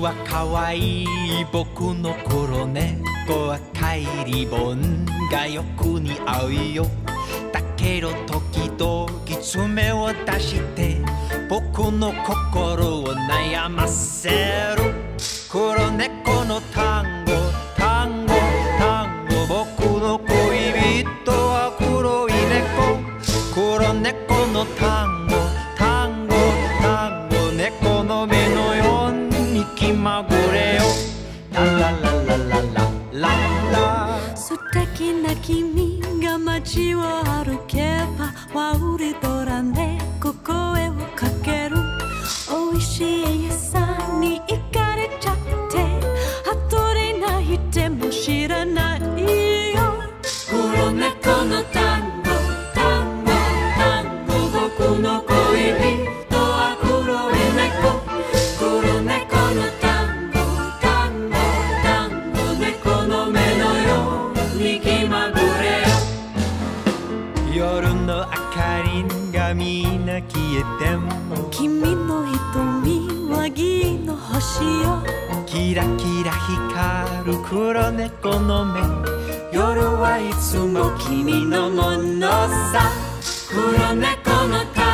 はかわいい僕の黒猫は帰り盆がよく似合うよ。だけど時々爪を出して僕の心を悩ませる。黒猫の単語単語単語、僕の恋人は黒い猫。黒猫の単語単語単語、猫の目のように気まぐれよ。ララララララララ。 素敵な君が街を歩けばワウリドラ猫声をかける。おいしい餌に行かれちゃって後で泣いても知らないよ。黒猫の単語単語単語、僕の恋人は黒い猫。黒猫の単語単語単語、猫の目のように気まぐれよ。 夜の明かりがみんな消えても君の瞳は銀の星よ。 キラキラ光る黒猫の目、夜はいつも君のものさ。 黒猫の単